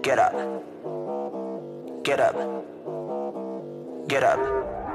Get up. Get up. Get up.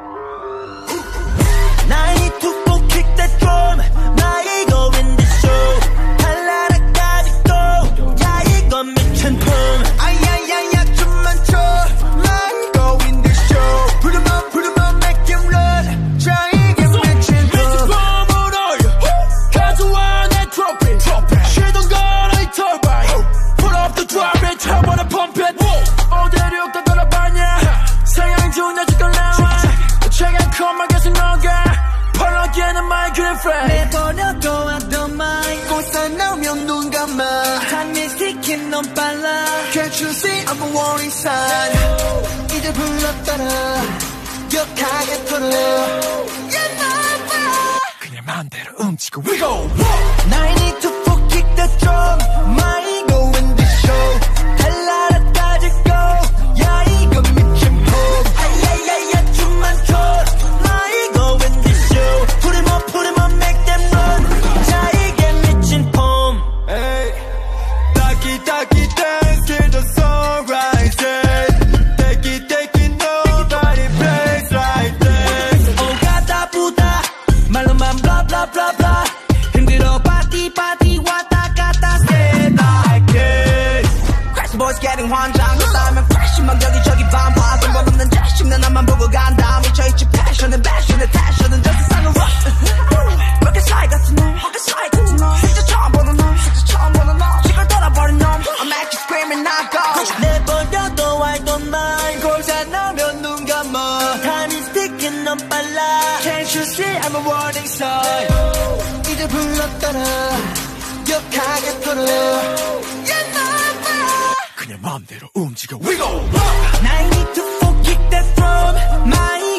I need to go kick that drum. 나 이거 in the show. 달라라까지 go. 야 이건 미친 품. 아야야야 춤만 춰. 나 이거 in the show. 부르면 make him run. 자 이게 미친 품. 미친 품으로 가져와 내 트로피. 시동 걸어 이 터바인. Put up the drop it. 차번에 pump it. 어디로 또 돌아봤냐. 상향 중 아직 걸 나와. 최근 컴만 계속 너가 펄럭이는 my girlfriend. 내버려둬 하던 말 꽃살 나오면 눈 감아. 타임이 튀긴 넌 빨라. Can't you see I'm a warning sign. 이제 불렀다라 격하게 털어. Yeah, nah, 그냥 맘대로 움직여 We go. I need to kick the drum. My ego in the show. 달라라까지 go. 야 이거 미친 폼. 아야야야 춤만 춰. 나 이거 in the show. Put him up, make them run. 자 이게 미친 폼. Hey, taki dance till the sunrise. Take it, nobody plays like this. 오가다 부다 말로만 blah blah blah blah. 힘들어 party 왔다 갔다 stay like this. Crazy boys getting 환장. 그다음에 freshman 여기저기 반파. 근본 없는 자식 내 나만 보고 간다. 미쳐있지 passion은 passion은 저 세상은 rock. Rocket slide 같은 놈 진짜 처음 보는 놈 지걸 돌아버린 놈 I'm actually screaming I go. 내버려둬 I don't mind. 골잘 나오면 눈 감아. Time is ticking 넌 빨라. Can't you see I'm a warning sign. 이제 불렀다라 격하게 털어. Yeah, nah, 그냥 맘대로 움직여 We go. I need to kick that drum. My